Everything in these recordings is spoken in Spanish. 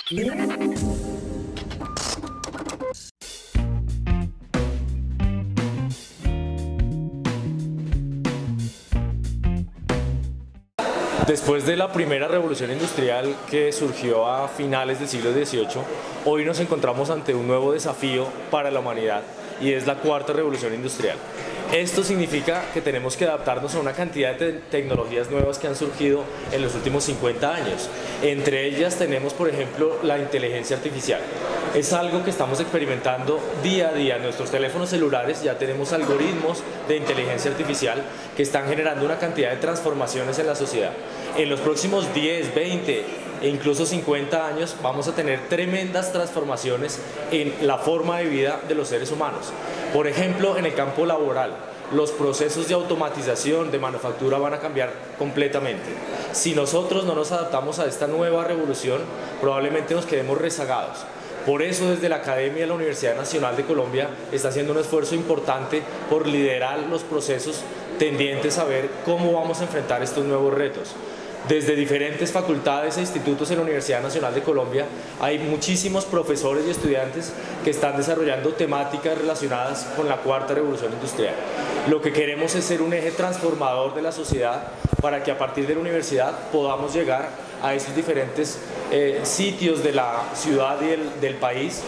Después de la primera revolución industrial que surgió a finales del siglo XVIII, hoy nos encontramos ante un nuevo desafío para la humanidad y es la cuarta revolución industrial. Esto significa que tenemos que adaptarnos a una cantidad de tecnologías nuevas que han surgido en los últimos 50 años. Entre ellas tenemos, por ejemplo, la inteligencia artificial. Es algo que estamos experimentando día a día. En nuestros teléfonos celulares ya tenemos algoritmos de inteligencia artificial que están generando una cantidad de transformaciones en la sociedad. En los próximos 10, 20 e incluso 50 años vamos a tener tremendas transformaciones en la forma de vida de los seres humanos. Por ejemplo, en el campo laboral, los procesos de automatización de manufactura van a cambiar completamente. Si nosotros no nos adaptamos a esta nueva revolución, probablemente nos quedemos rezagados. Por eso desde la Academia de la Universidad Nacional de Colombia está haciendo un esfuerzo importante por liderar los procesos tendientes a ver cómo vamos a enfrentar estos nuevos retos. Desde diferentes facultades e institutos en la Universidad Nacional de Colombia hay muchísimos profesores y estudiantes que están desarrollando temáticas relacionadas con la cuarta revolución industrial. Lo que queremos es ser un eje transformador de la sociedad para que a partir de la universidad podamos llegar a esos diferentes sitios de la ciudad y del país,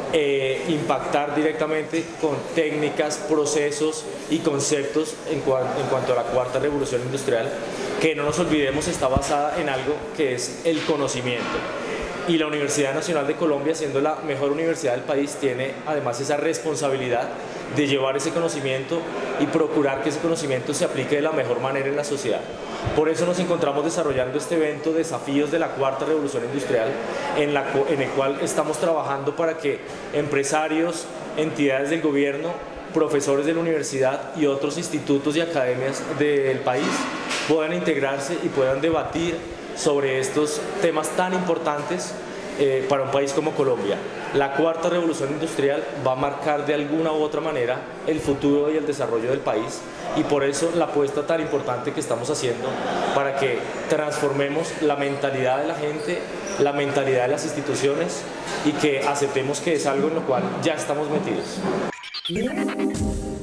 impactar directamente con técnicas, procesos y conceptos en cuanto a la cuarta revolución industrial, que no nos olvidemos está basada en algo que es el conocimiento. Y la Universidad Nacional de Colombia, siendo la mejor universidad del país, tiene además esa responsabilidad de llevar ese conocimiento y procurar que ese conocimiento se aplique de la mejor manera en la sociedad. Por eso nos encontramos desarrollando este evento, Desafíos de la Cuarta Revolución Industrial, en el cual estamos trabajando para que empresarios, entidades del gobierno, profesores de la universidad y otros institutos y academias del país puedan integrarse y puedan debatir sobre estos temas tan importantes para un país como Colombia. La cuarta revolución industrial va a marcar de alguna u otra manera el futuro y el desarrollo del país, y por eso la apuesta tan importante que estamos haciendo para que transformemos la mentalidad de la gente, la mentalidad de las instituciones, y que aceptemos que es algo en lo cual ya estamos metidos.